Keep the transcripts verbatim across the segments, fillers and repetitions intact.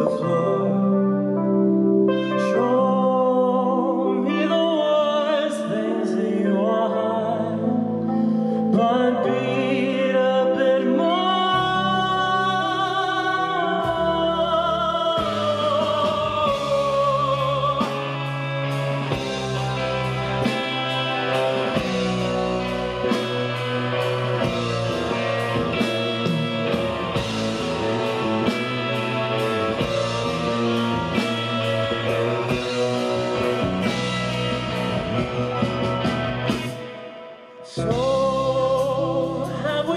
the floor. Show me the worst things that you are hiding, but beat a bit more. So have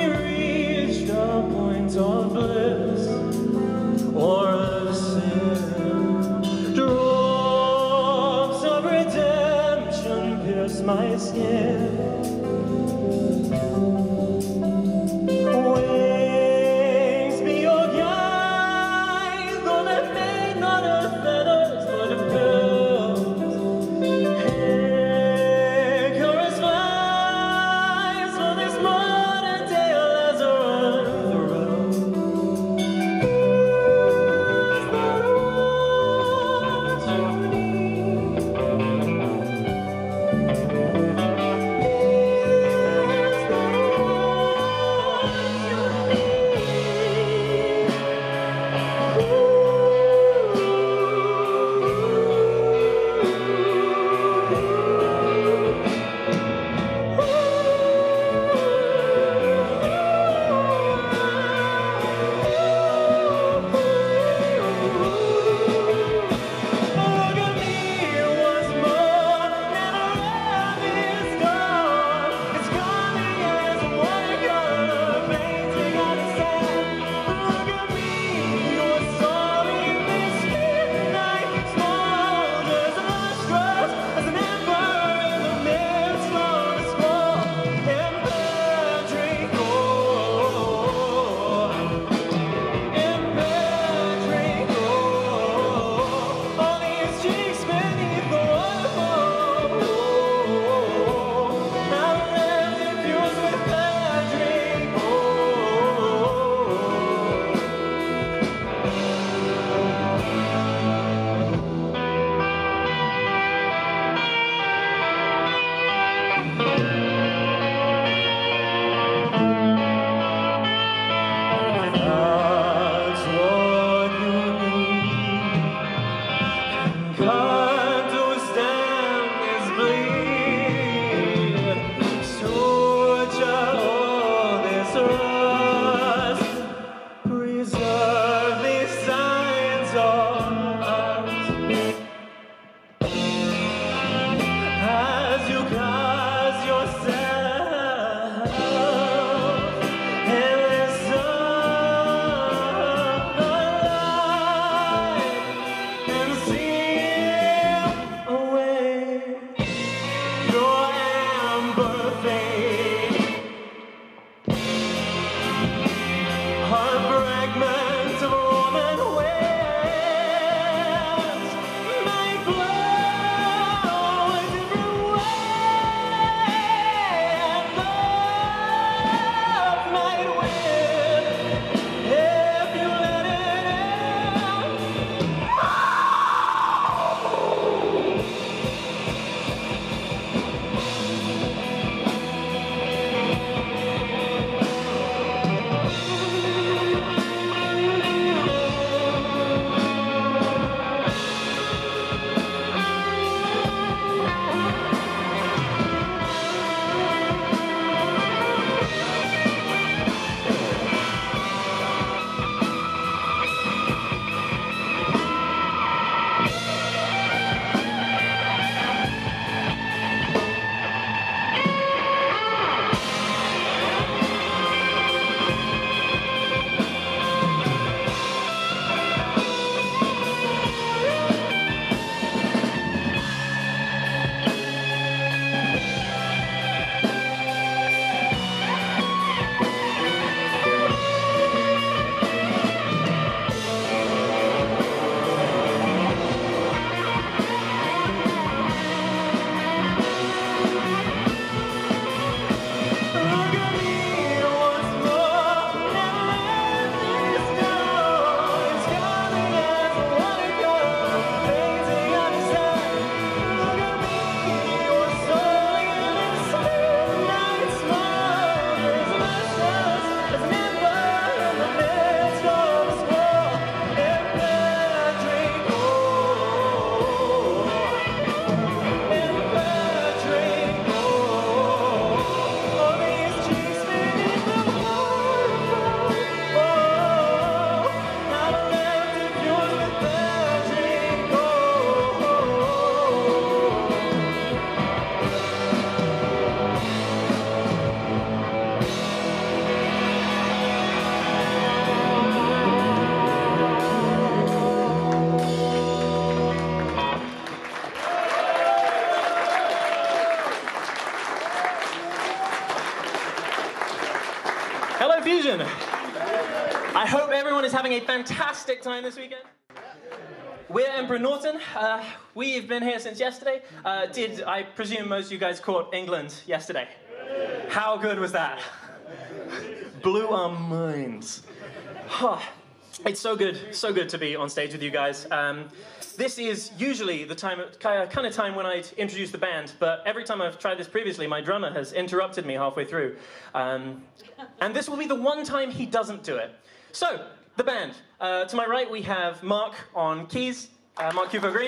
Hello, Fusion. I hope everyone is having a fantastic time this weekend. We're Emperor Norton. Uh, we've been here since yesterday. Uh, did, I presume most of you guys caught England yesterday? How good was that? Blew our minds. Huh. It's so good, so good to be on stage with you guys. Um, this is usually the time, kind of time when I'd introduce the band, but every time I've tried this previously, my drummer has interrupted me halfway through. Um, and this will be the one time he doesn't do it. So, the band. Uh, to my right, we have Mark on keys, uh, Mark Cupo Green.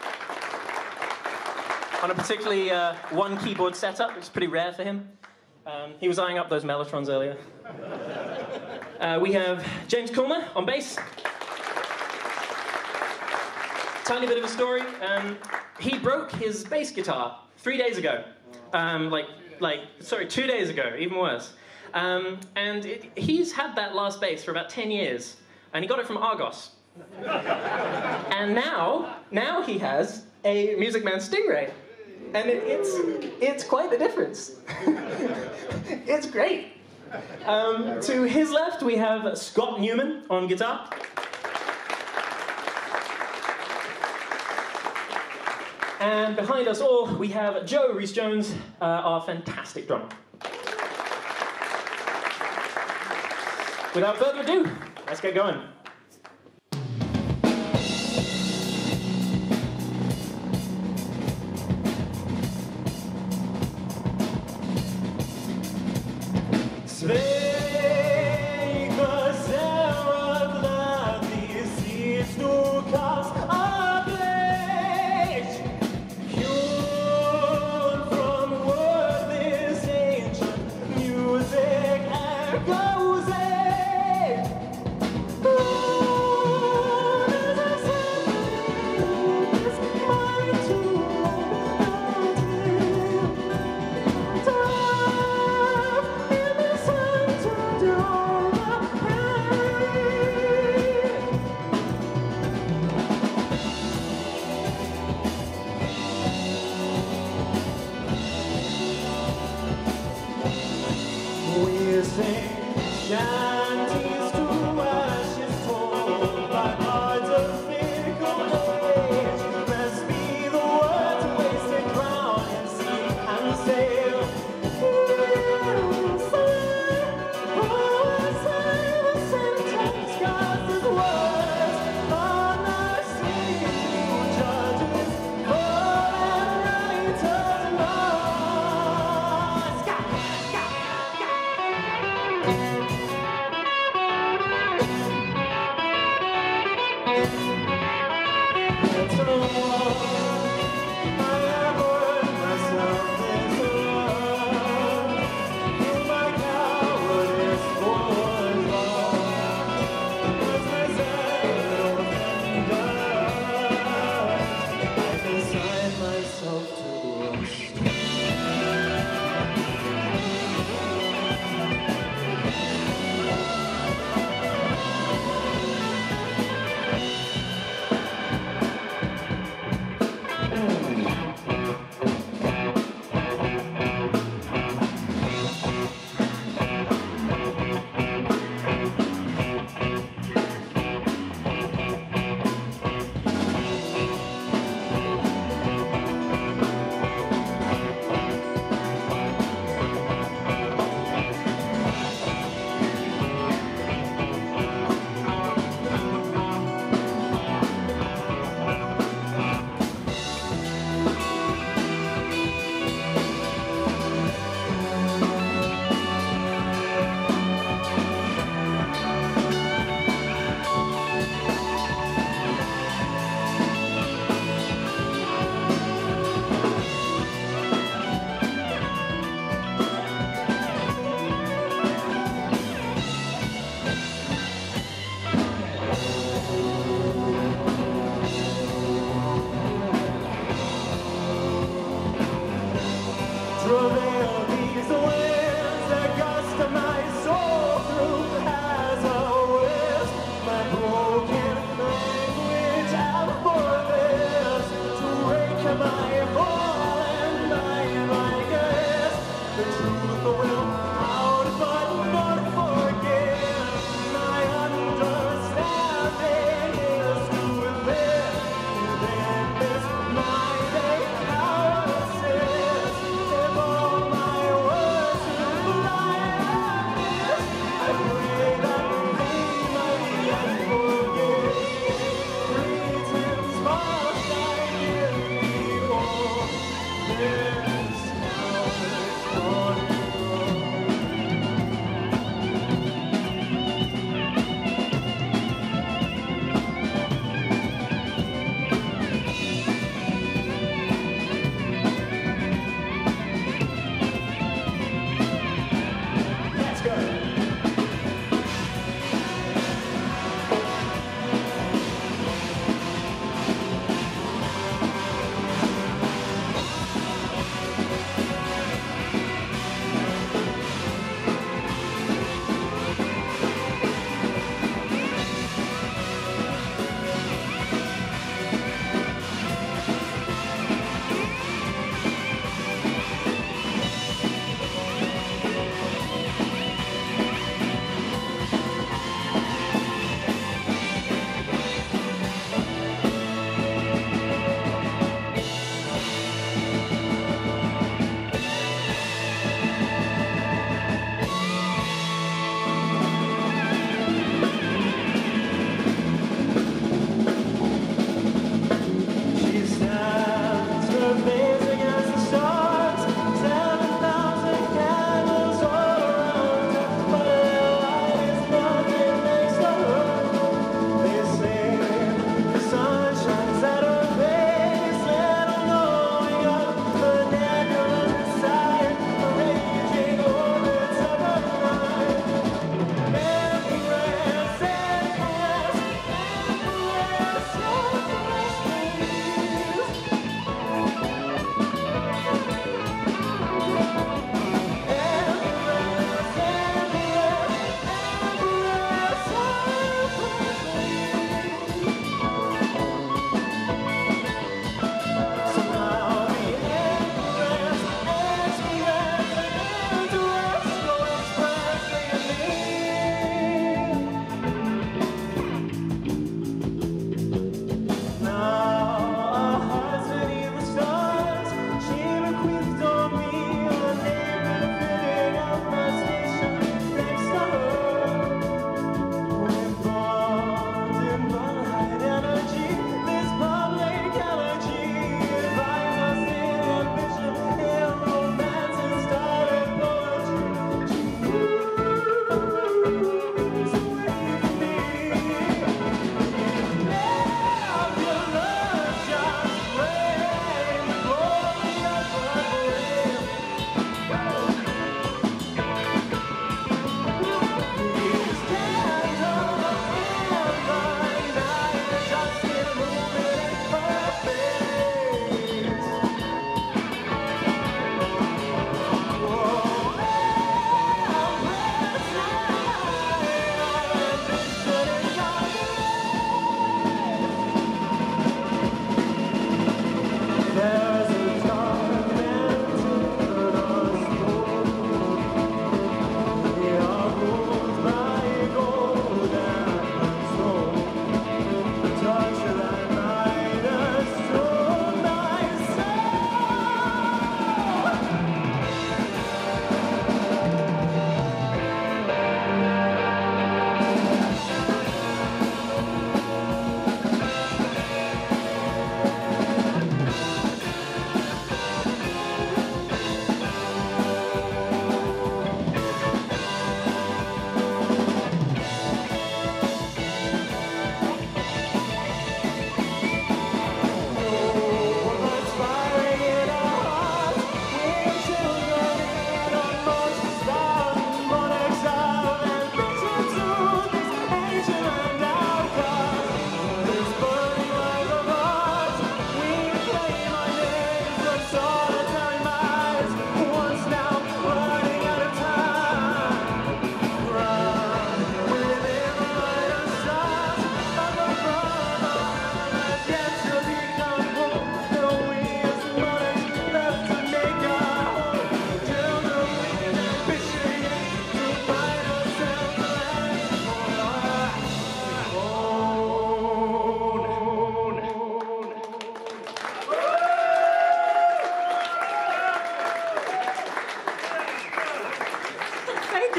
On a particularly uh, one keyboard setup, it's pretty rare for him. Um, he was eyeing up those Mellotrons earlier. Uh, we have James Coulmer on bass. Tiny bit of a story. Um, he broke his bass guitar three days ago. Um, like, like, sorry, two days ago, even worse. Um, and it, he's had that last bass for about ten years, and he got it from Argos. And now, now he has a Music Man Stingray, and it, it's it's quite the difference. It's great. Um, to his left, we have Scott Newman on guitar. And behind us all, we have Joe Rhys-Jones, uh, our fantastic drummer. Without further ado, let's get going.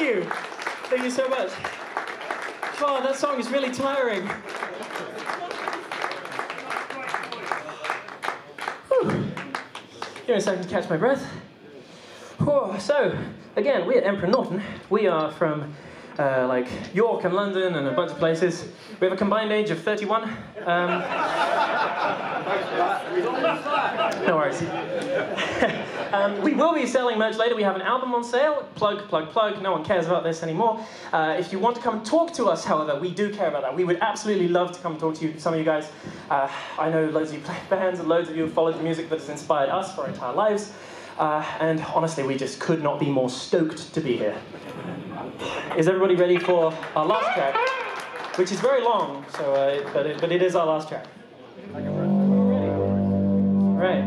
you. Thank you so much. Oh, that song is really tiring. Whew. Give me a second to catch my breath. Oh, so, again, we're Emperor Norton. We are from uh, like York and London and a bunch of places. We have a combined age of thirty-one. Um, no worries. um, we will be selling merch later. We have an album on sale. Plug, plug, plug. No one cares about this anymore. Uh, if you want to come and talk to us, however, we do care about that. We would absolutely love to come and talk to you, some of you guys. Uh, I know loads of you play bands and loads of you have followed the music that has inspired us for our entire lives. Uh, and honestly, we just could not be more stoked to be here. Is everybody ready for our last track? Which is very long, so uh, but, it, but it is our last track. Right.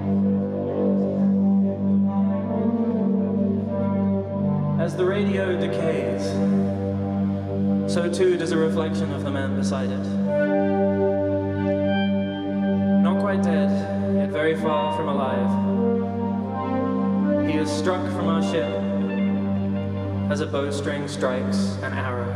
As the radio decays, so too does a reflection of the man beside it. Not quite dead, yet very far from alive. He is struck from our ship as a bowstring strikes an arrow.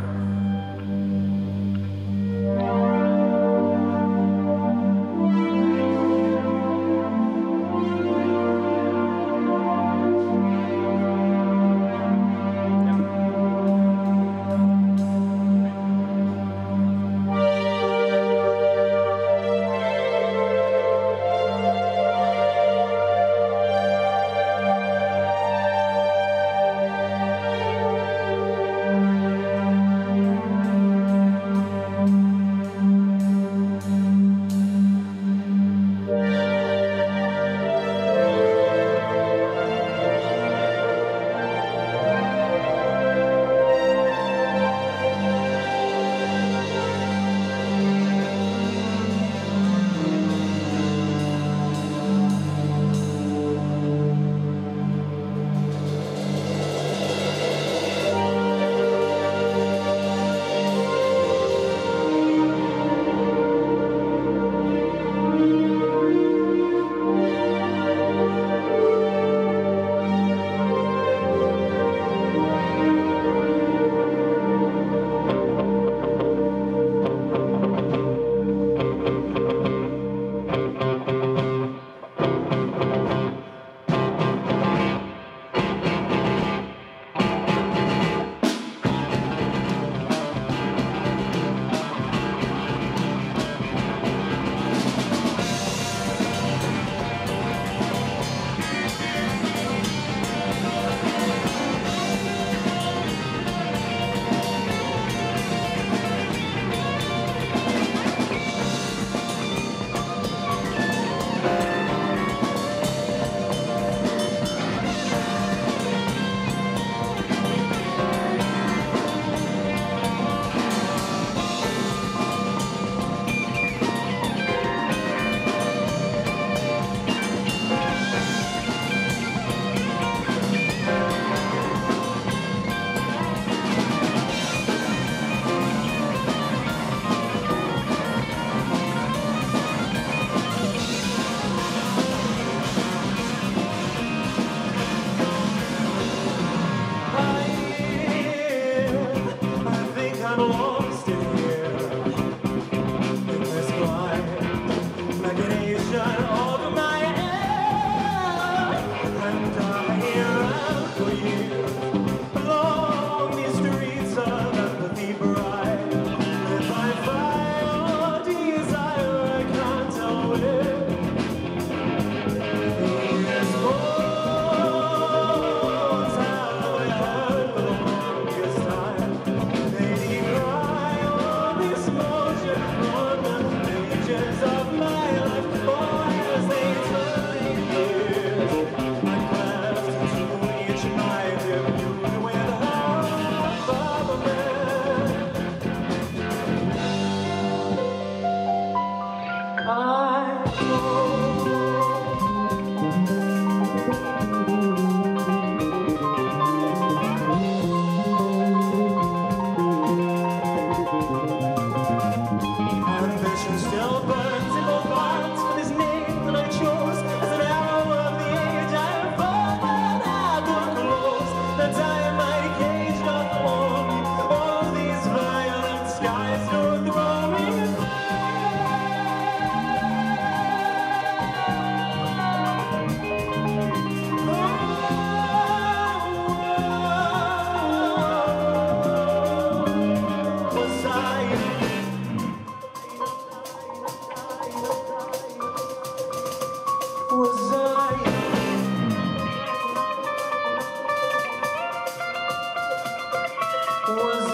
Was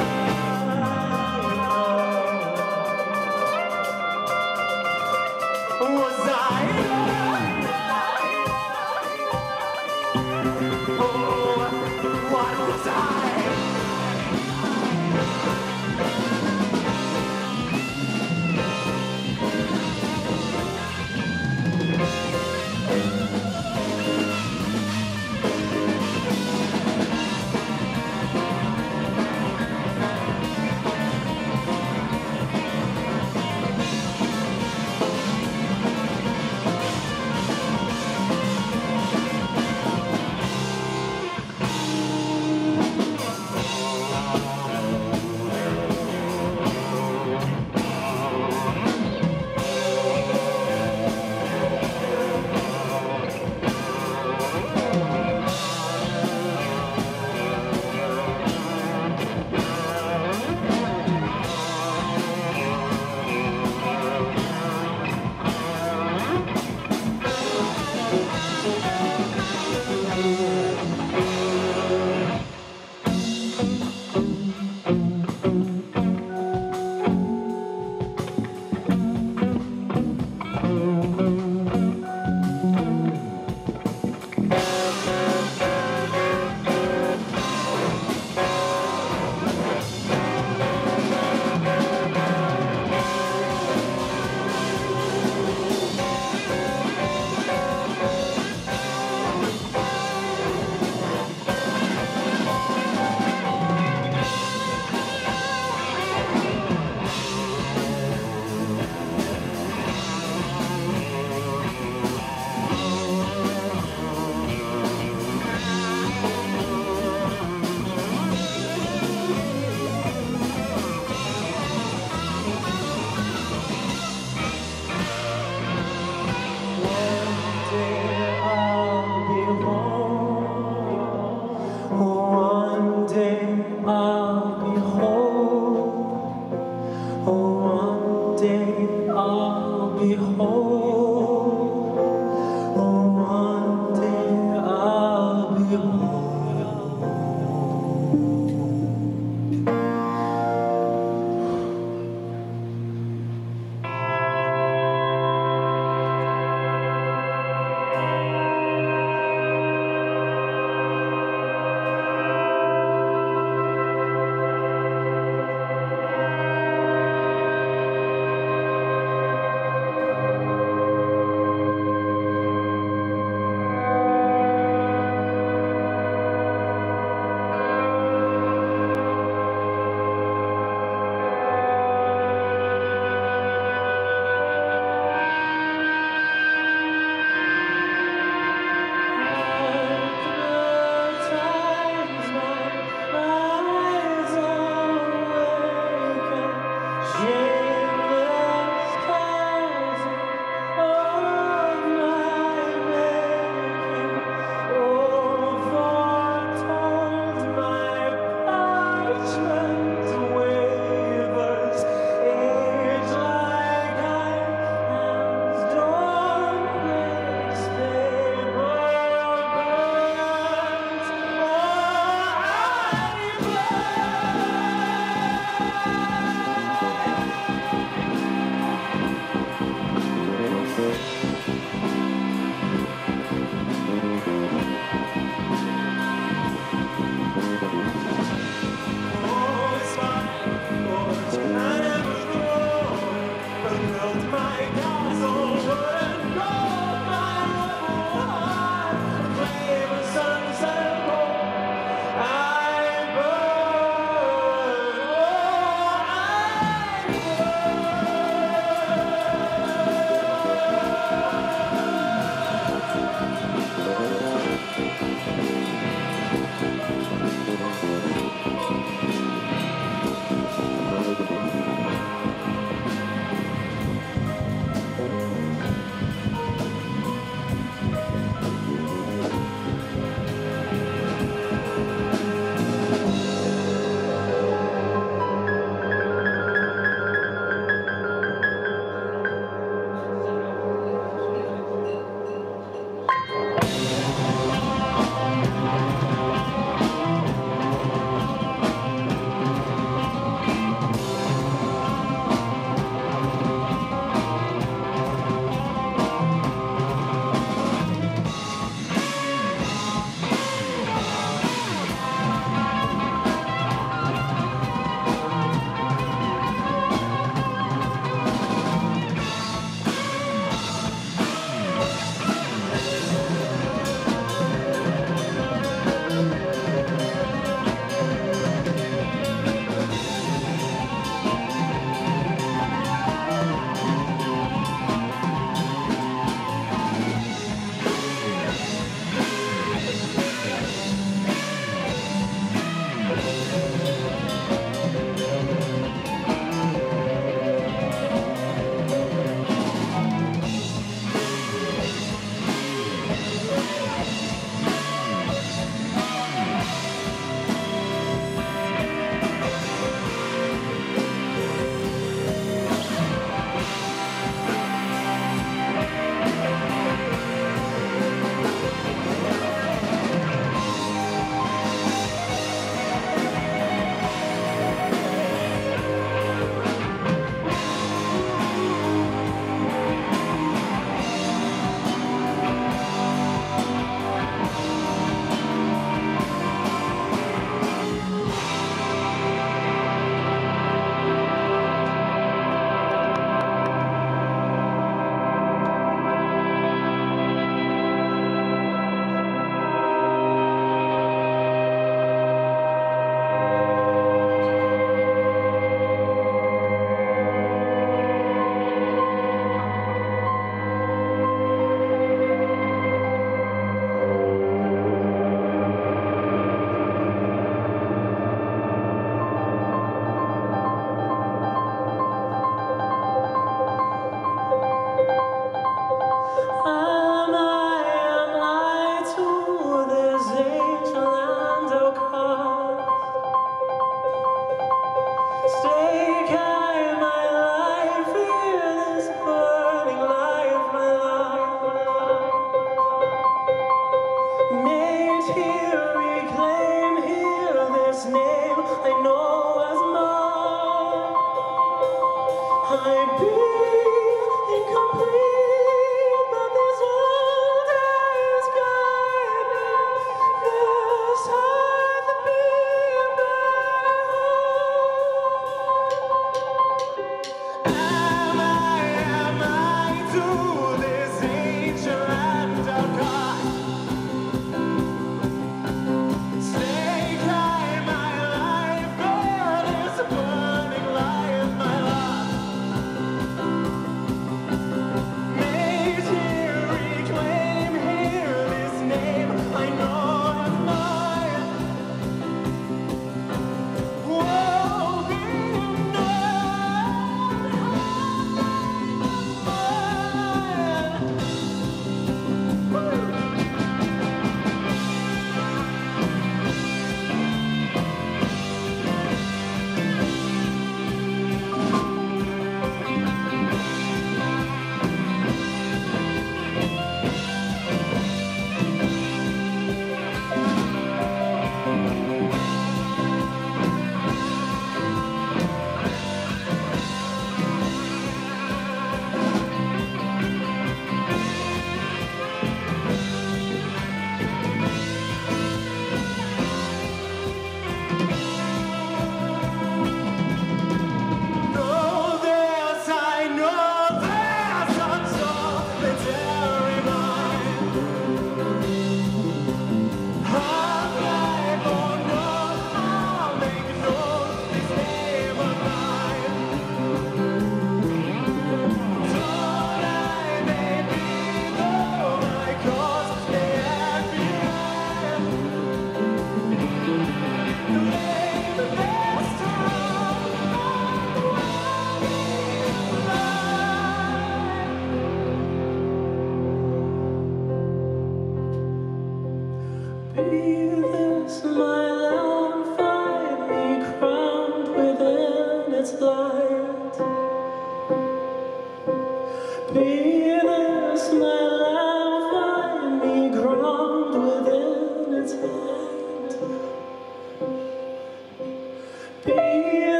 I? Was I? Oh, what was I?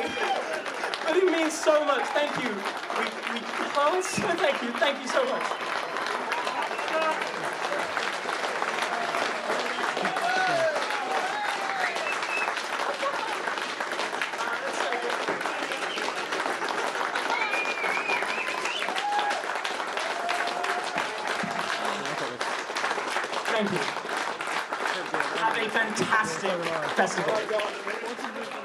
But it means so much. Thank you. We, we, oh, so thank you. Thank you so much. Thank you. Have a fantastic festival.